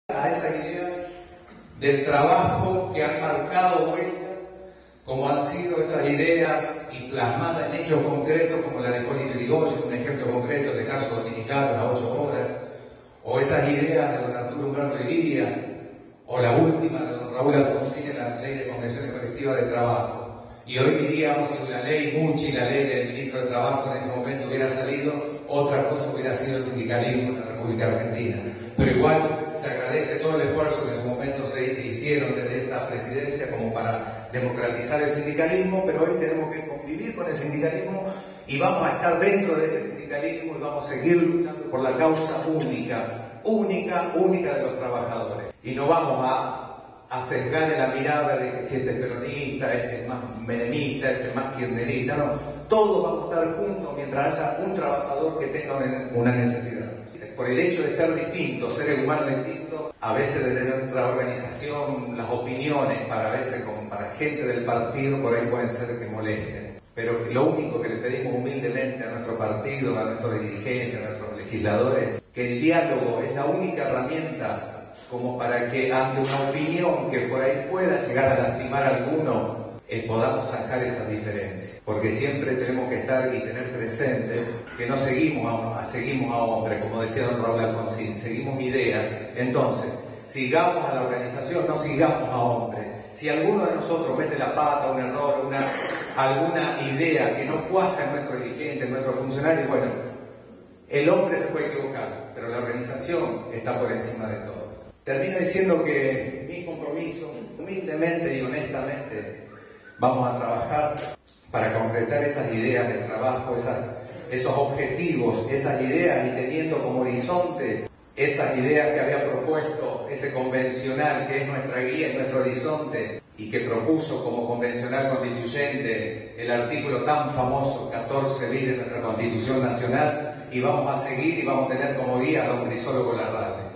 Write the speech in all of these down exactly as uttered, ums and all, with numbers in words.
a esas ideas del trabajo que han marcado huellas, como han sido esas ideas y plasmadas en hechos concretos, como la de Hipólito Yrigoyen, un ejemplo concreto de caso Dominicano, las ocho horas, o esas ideas de don Arturo Humberto Illia, o la última de don Raúl Alfonsín en la ley de convenciones colectivas de trabajo. Y hoy diríamos, si la ley Mucci, la ley del ministro de Trabajo en ese momento hubiera salido, otra cosa hubiera sido el sindicalismo en la República Argentina. Pero igual se agradece todo el esfuerzo que en su momento se hicieron desde esta presidencia como para democratizar el sindicalismo, pero hoy tenemos que convivir con el sindicalismo y vamos a estar dentro de ese sindicalismo y vamos a seguir luchando por la causa única, única, única de los trabajadores. Y no vamos a a sesgar en la mirada de que si este es peronista, este es más menemista, este es más kirchnerista, no. Todos vamos a estar juntos mientras haya un trabajador que tenga una necesidad. Por el hecho de ser distintos, seres humanos distintos, a veces desde nuestra organización, las opiniones para a veces como para gente del partido por ahí pueden ser que molesten. Pero lo único que le pedimos humildemente a nuestro partido, a nuestros dirigentes, a nuestros legisladores, que el diálogo es la única herramienta como para que ante una opinión que por ahí pueda llegar a lastimar a alguno, eh, podamos sacar esas diferencias. Porque siempre tenemos que estar y tener presente que no seguimos a, a, seguimos a hombres, como decía don Raúl Alfonsín, seguimos ideas. Entonces, sigamos a la organización, no sigamos a hombres. Si alguno de nosotros mete la pata, un error, una, alguna idea que no cuaja en nuestro dirigente, en nuestro funcionario, bueno, el hombre se puede equivocar, pero la organización está por encima de todo. Termino diciendo que mi compromiso, humildemente y honestamente, vamos a trabajar para concretar esas ideas del trabajo, esas, esos objetivos, esas ideas y teniendo como horizonte esas ideas que había propuesto ese convencional que es nuestra guía, es nuestro horizonte y que propuso como convencional constituyente el artículo tan famoso catorce bis de nuestra Constitución Nacional, y vamos a seguir y vamos a tener como guía a don Crisólogo Larralde.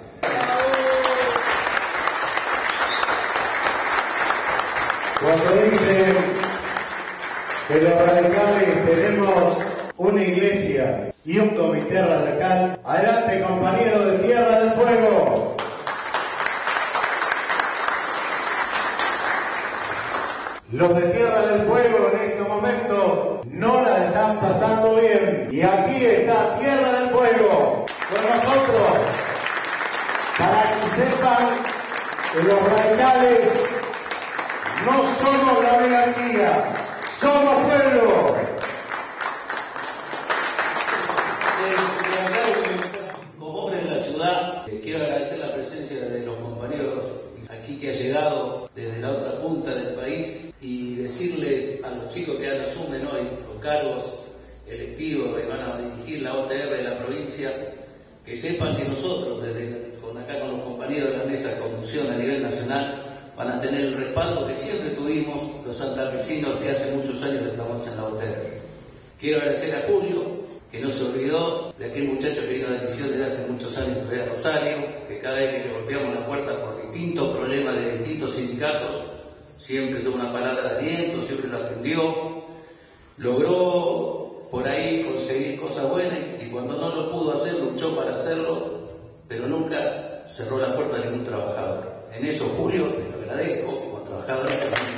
Cuando dicen que los radicales tenemos una iglesia y un comité radical, adelante compañeros de Tierra del Fuego. Los de Tierra del Fuego en este momento no la están pasando bien. Y aquí está Tierra del Fuego con nosotros para que sepan que los radicales no somos la oligarquía, somos pueblo. Como hombre de la ciudad, quiero agradecer la presencia de los compañeros aquí que ha llegado desde la otra punta del país y decirles a los chicos que ahora asumen hoy los cargos electivos y van a dirigir la O T R de la provincia, que sepan que nosotros, desde con acá con los compañeros de la mesa de conducción a nivel nacional, van a tener el respaldo que siempre tuvimos los santafesinos que hace muchos años estamos en la O T R. Quiero agradecer a Julio, que no se olvidó de aquel muchacho que vino a la misión desde hace muchos años de Rosario, que cada vez que le golpeamos la puerta por distintos problemas de distintos sindicatos, siempre tuvo una palabra de aliento, siempre lo atendió, logró por ahí conseguir cosas buenas y cuando no lo pudo hacer, luchó para hacerlo, pero nunca cerró la puerta a ningún trabajador. En eso, Julio, te lo agradezco, como trabajador también.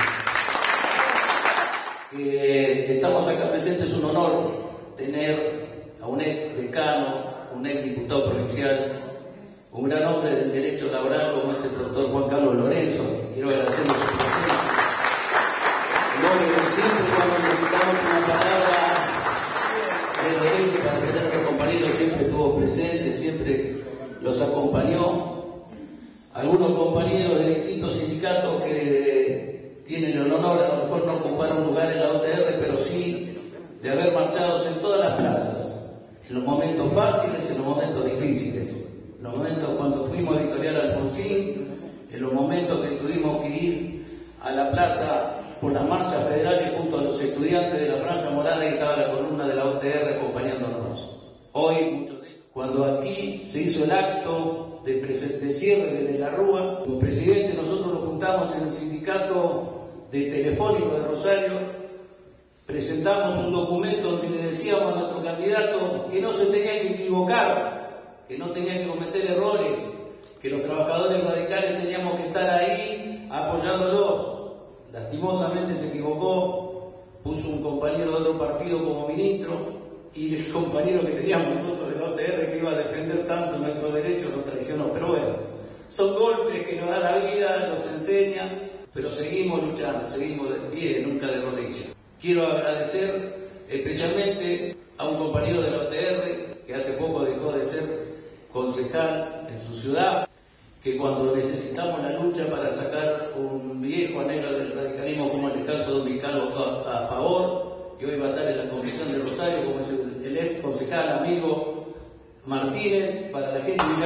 Eh, estamos acá presentes, es un honor tener a un ex decano, un ex diputado provincial, un gran hombre del derecho laboral como es el doctor Juan Carlos Lorenzo. Quiero agradecerle su presencia. El hombre que siempre cuando necesitamos una palabra de derecho para tener a nuestros compañeros siempre estuvo presente, siempre los acompañó. Algunos compañeros de distintos sindicatos que tienen el honor, a lo mejor no ocupar un lugar en la O T R, pero sí de haber marchado en todas las plazas, en los momentos fáciles, en los momentos difíciles, en los momentos cuando fuimos a Victorial Alfonsín, en los momentos que tuvimos que ir a la plaza por las marchas federales junto a los estudiantes de la Franja Morada y estaba la columna de la O T R acompañándonos. Hoy, muchos de ellos, cuando aquí se hizo el acto de, de cierre de la Rúa, como presidente nosotros nos juntamos en el sindicato de Telefónico de Rosario, presentamos un documento donde le decíamos a nuestro candidato que no se tenía que equivocar, que no tenía que cometer errores, que los trabajadores radicales teníamos que estar ahí apoyándolos. Lastimosamente se equivocó, puso un compañero de otro partido como ministro y el compañero que teníamos nosotros de la O T R que iba a defender tanto nuestros derechos nos traicionó. Pero bueno, son golpes que nos da la vida, nos enseña, pero seguimos luchando, seguimos de pie, nunca de rodillas. Quiero agradecer especialmente a un compañero de la O T R que hace poco dejó de ser concejal en su ciudad, que cuando necesitamos la lucha para sacar un viejo anhelo del radicalismo, como en el caso de Mical, votó a, a favor, y hoy va a estar en la comisión de Rosario, como es el, el ex concejal amigo Martínez, para la gente de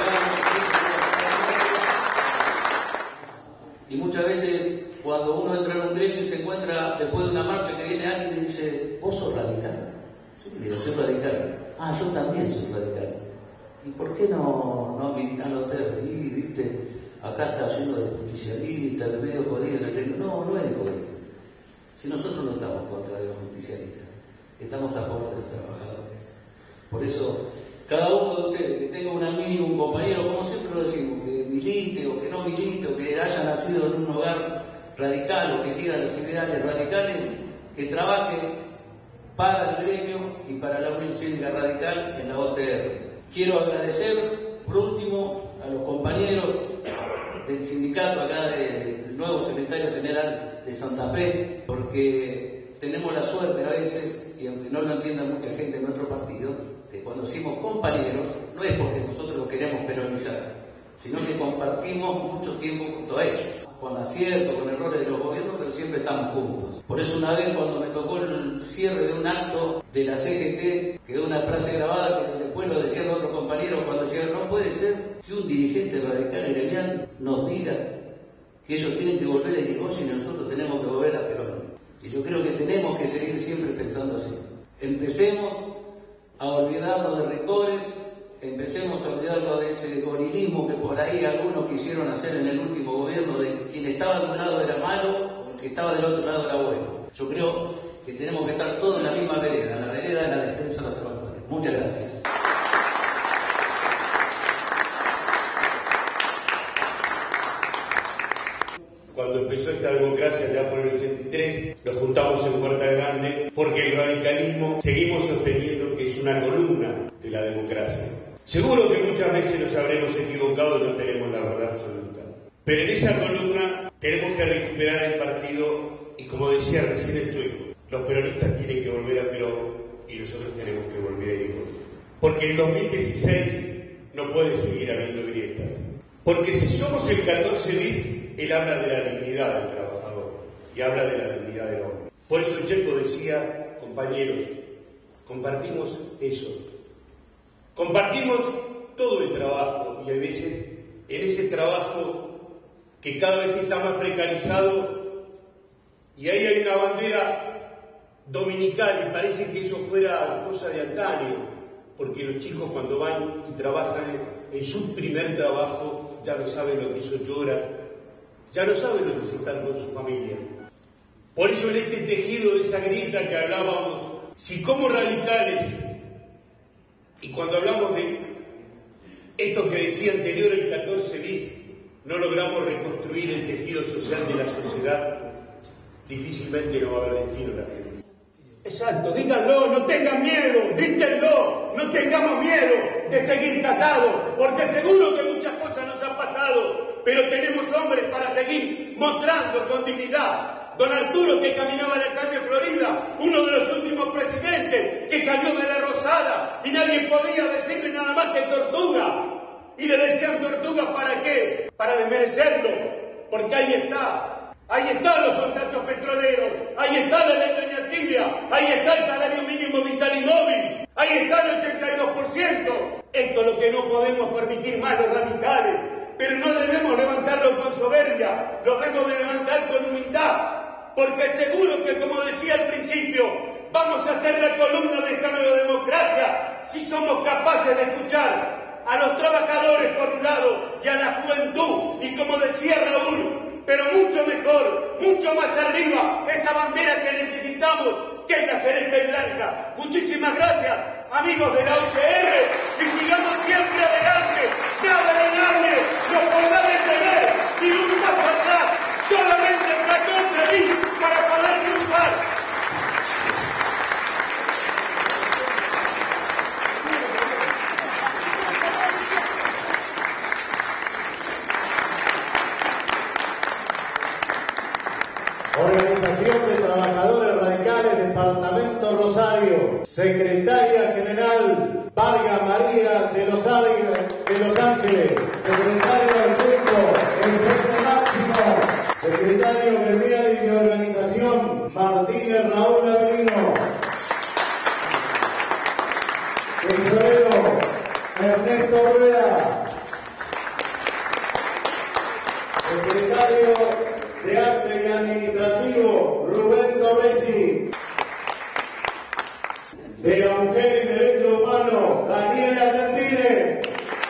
Y muchas veces cuando uno entra en un gremio y se encuentra después de una marcha que viene alguien y dice, ¿vos sos radical? Sí, digo, soy radical. Ah, yo también soy radical. ¿Y por qué no, no militan los terros? Y, viste, acá está lleno de justicialistas, de medio jodido. No, no es jodido. Si nosotros no estamos contra los justicialistas, estamos a favor de los trabajadores. Por eso, cada uno de ustedes que tenga un amigo, un compañero, como siempre lo decimos, que milite o que no milite, o que haya nacido en un hogar radical o que quiera los ideales radicales, que trabaje para el gremio y para la Unión Cívica Radical en la O T R. Quiero agradecer, por último, a los compañeros del sindicato acá del nuevo secretario general de Santa Fe, porque tenemos la suerte a veces, y aunque no lo entienda mucha gente en nuestro partido, que cuando decimos compañeros, no es porque nosotros los queremos peronizar, sino que compartimos mucho tiempo junto a ellos, con aciertos, con errores de los gobiernos, pero siempre estamos juntos. Por eso una vez cuando me tocó el cierre de un acto de la C G T, quedó una frase grabada que después lo decían otros compañeros cuando decían, no puede ser que un dirigente radical y gremial nos diga que ellos tienen que volver a Irigoyen y nosotros tenemos que volver a Perón. Y yo creo que tenemos que seguir siempre pensando así. Empecemos a olvidarnos de rencores, empecemos a olvidarnos de ese gorilismo que por ahí algunos quisieron hacer en el último gobierno, de quien estaba de un lado era malo o el que estaba del otro lado era bueno. Yo creo que tenemos que estar todos en la misma vereda, la vereda de la defensa de los trabajadores. Muchas gracias. Cuando empezó esta democracia ya por el ochenta y tres, nos juntamos en Puerta Grande porque el radicalismo seguimos sosteniendo que es una columna de la democracia. Seguro que muchas veces nos habremos equivocado y no tenemos la verdad absoluta. Pero en esa columna tenemos que recuperar el partido y, como decía recién el Chueco, los peronistas tienen que volver a Perón y nosotros tenemos que volver a Irigoyen. Porque en dos mil dieciséis no puede seguir habiendo grietas. Porque si somos el catorce bis, él habla de la dignidad del trabajador y habla de la dignidad del hombre. Por eso el Checo decía, compañeros, compartimos eso. Compartimos todo el trabajo y a veces en ese trabajo que cada vez está más precarizado y ahí hay una bandera dominical y parece que eso fuera cosa de antaño, porque los chicos cuando van y trabajan en su primer trabajo ya no saben lo que es ocho horas, ya no saben lo que es estar con su familia. Por eso en este tejido de esa grieta que hablábamos, si como radicales, y cuando hablamos de esto que decía anterior el catorce bis, no logramos reconstruir el tejido social de la sociedad, difícilmente no va a haber destino en la gente. Exacto, díganlo, no tengan miedo, grítenlo, no tengamos miedo de seguir callados, porque seguro que muchas cosas nos han pasado, pero tenemos hombres para seguir mostrando con dignidad. Don Arturo, que caminaba en la calle Florida, uno de los últimos presidentes que salió de la Rosada y nadie podía decirle nada más que tortuga. Y le decían tortuga ¿para qué? Para desmerecerlo, porque ahí está. Ahí están los contratos petroleros, ahí está la ley de tibia, ahí está el salario mínimo vital y móvil, ahí está el ochenta y dos por ciento. Esto es lo que no podemos permitir más los radicales, pero no debemos levantarlo con soberbia, lo debemos de levantar con humildad, porque seguro que, como decía al principio, vamos a hacer la columna de esta nueva democracia si somos capaces de escuchar a los trabajadores por un lado y a la juventud, y como decía Raúl, pero mucho mejor, mucho más arriba, esa bandera que necesitamos, que es la celeste y blanca. Muchísimas gracias. amigos de la U C R, y sigamos siempre adelante, nada de nadie nos podrá detener, ni un paso atrás, solamente catorce mil para poder triunfar. Organización de Trabajadores Radicales, Departamento Rosario, Secretaria General Vargas María de los, de los Ángeles, Secretario del Centro, el Frente Máximo, Secretario Gremial y de Organización Martínez Raúl Avelino, Tesorero Ernesto Rueda, Secretario de Arte y Administrativo Rubén Torresi, de la Mujer y Derecho Humano Daniela Argentine,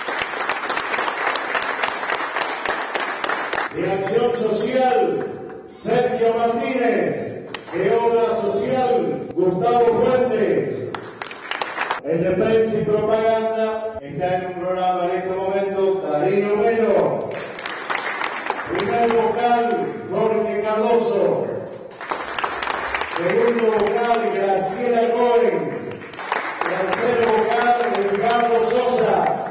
de Acción Social Sergio Martínez, de Obra Social Gustavo Fuentes. El de Prensa y Propaganda está en un programa en este momento Darío Melo. Primer vocal, Jorge Cardoso. Segundo vocal, Graciela Cohen. Tercer vocal, Ricardo Sosa.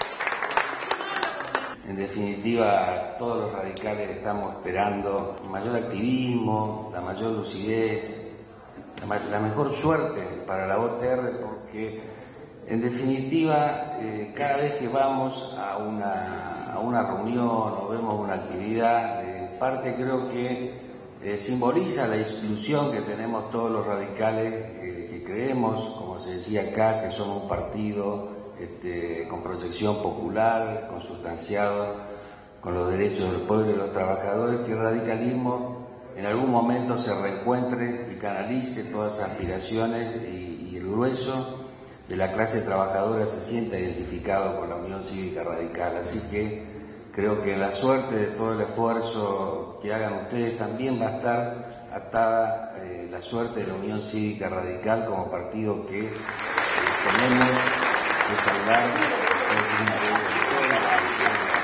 En definitiva, todos los radicales estamos esperando mayor activismo, la mayor lucidez, la, la mejor suerte para la O T R, porque en definitiva, eh, cada vez que vamos a una, a una reunión o vemos una actividad, eh, parte creo que eh, simboliza la ilusión que tenemos todos los radicales eh, que creemos, como se decía acá, que somos un partido este, con proyección popular, consustanciado, con los derechos del pueblo y de los trabajadores, que el radicalismo en algún momento se reencuentre y canalice todas esas aspiraciones y, y el grueso de la clase trabajadora se sienta identificado con la Unión Cívica Radical. Así que creo que la suerte de todo el esfuerzo que hagan ustedes también va a estar atada eh, la suerte de la Unión Cívica Radical como partido que eh, tenemos que salvar.